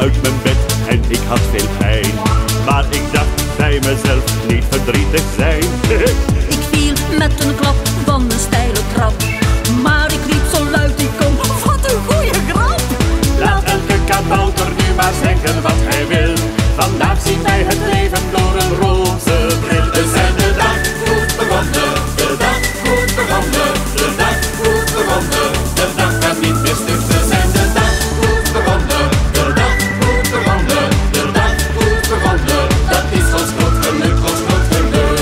uit mijn bed en ik had veel pijn. Maar ik dacht bij mezelf, niet verdrietig zijn. Ik viel met een klap van een steile trap, maar ik riep zo luid ik kon, wat een goeie grap. Laat elke kabouter nu maar zeggen wat hij wil. Vandaag zien wij het leven door een roze bril. We zijn de dag goed begonnen, de dag goed begonnen, de dag goed begonnen, de dag gaat niet meer stuk. We zijn de dag goed begonnen, de dag goed begonnen, de dag goed begonnen. Dat is ons groot geluk, ons groot geluk.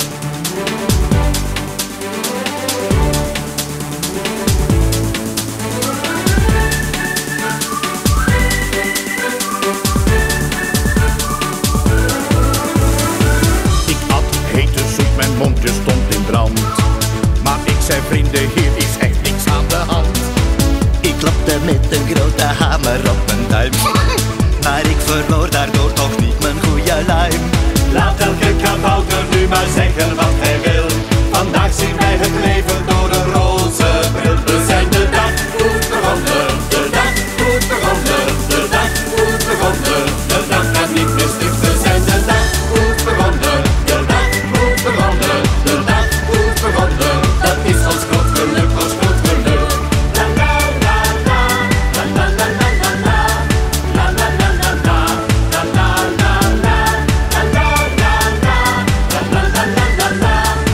Hete soep, mijn mondje stond in brand. Maar ik zei vrienden, hier is echt niks aan de hand. Ik klapte met een grote hamer op mijn duim, maar ik verloor daardoor toch niet mijn goede luim. Laat elke kabouter nu maar zeggen wat hij wil. Vandaag zien wij het leven door een roze bril. We zijn de dag goed begonnen, de dag goed begonnen, de dag goed begonnen, de dag gaat niet meer stuk. We zijn de dag goed begonnen, de dag goed begonnen, de dag goed begonnen. Dat is ons groot geluk, ons groot geluk. La la la la, la la la la la la, la la la la la, la la la la, la la la la, la la la la la, la la la la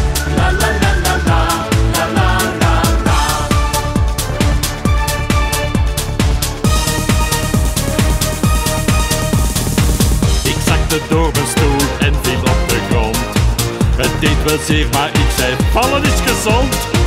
la, la la la la. Ik zakte door mijn stoel en viel op de grond. Het deed wel zeer, maar ik zei, vallen is gezond.